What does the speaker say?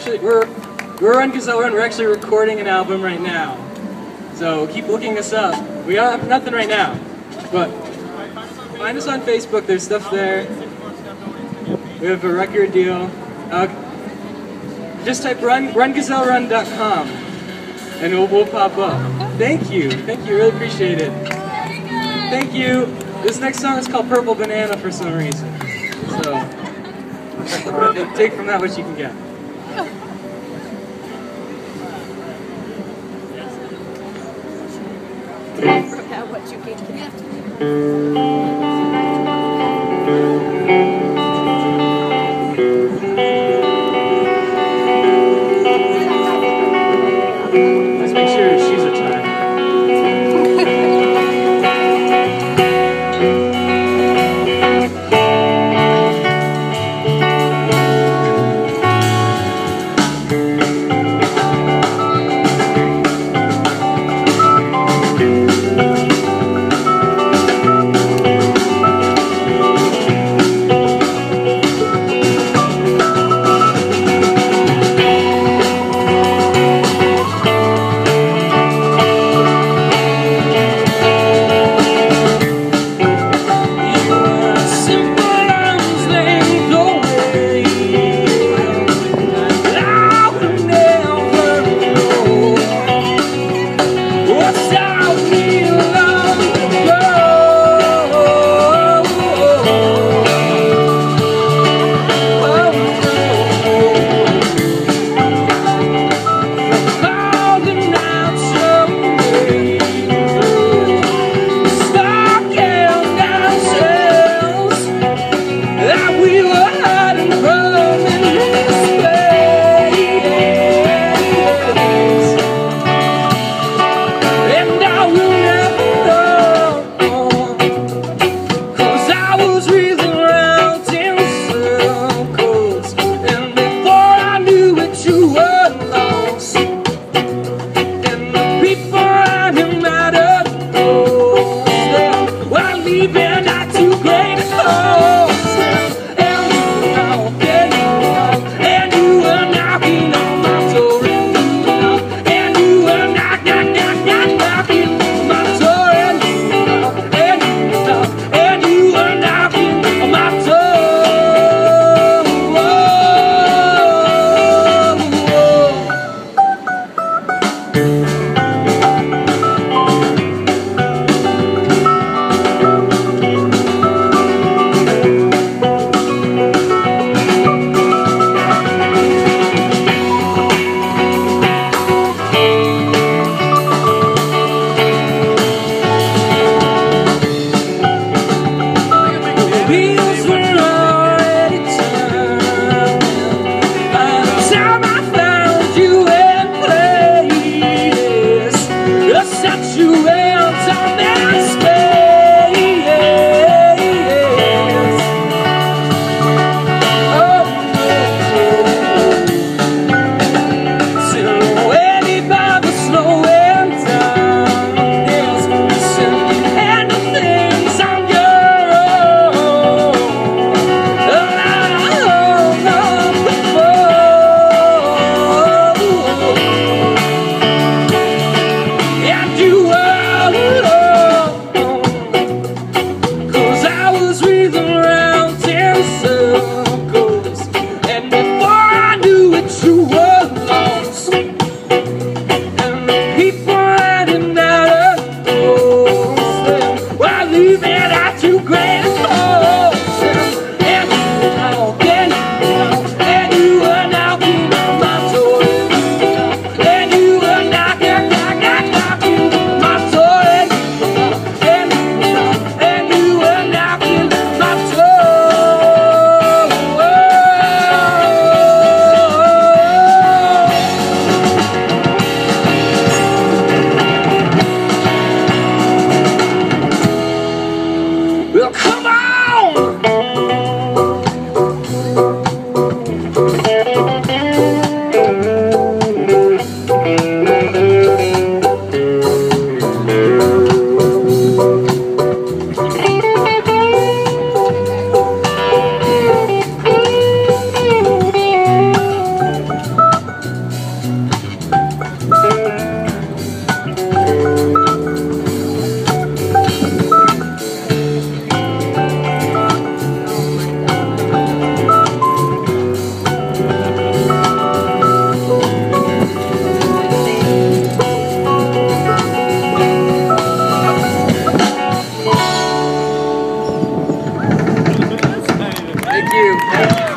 we're Run Gazelle Run. We're actually recording an album right now. So keep looking us up. We don't have nothing right now, but find us on Facebook. There's stuff there. We have a record deal. Just type rungazellerun.com and we'll pop up. Thank you, really appreciate it. Thank you. This next song is called Purple Banana for some reason. So take from that what you can get. From that what you can get. Yeah.